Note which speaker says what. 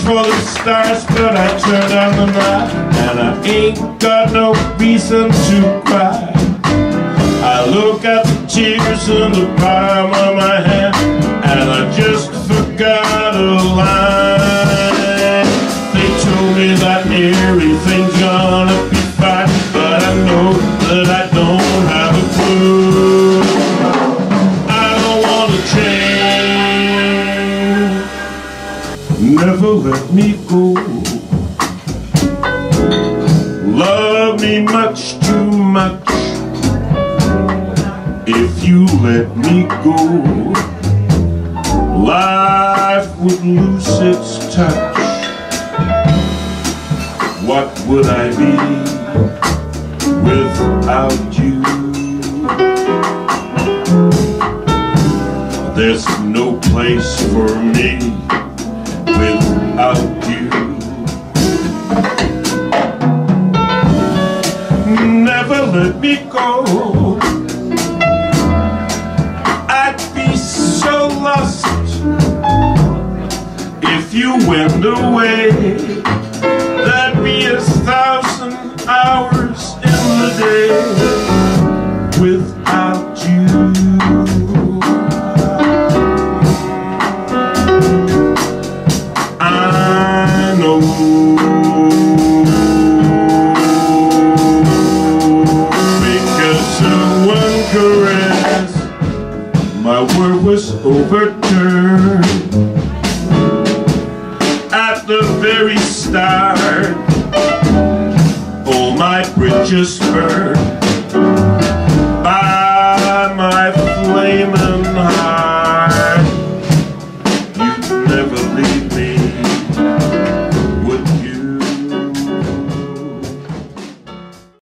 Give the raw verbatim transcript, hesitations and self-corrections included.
Speaker 1: for the stars, but I turned on the light, and I ain't got no reason to cry. I look at the tears in the palm of my hand, and I just forgot a line. They told me that everything's gonna be fine, but I know that I don't have a clue. I don't wanna change. Never let me go. Love me much too much. If you let me go, life would lose its touch. What would I be without you? There's no place for me without you. Never let me go. I'd be so lost if you went away. There'd be a thousand hours in the day without you. I know because of one caress my world was overturned. At the very start, all my bridges burned.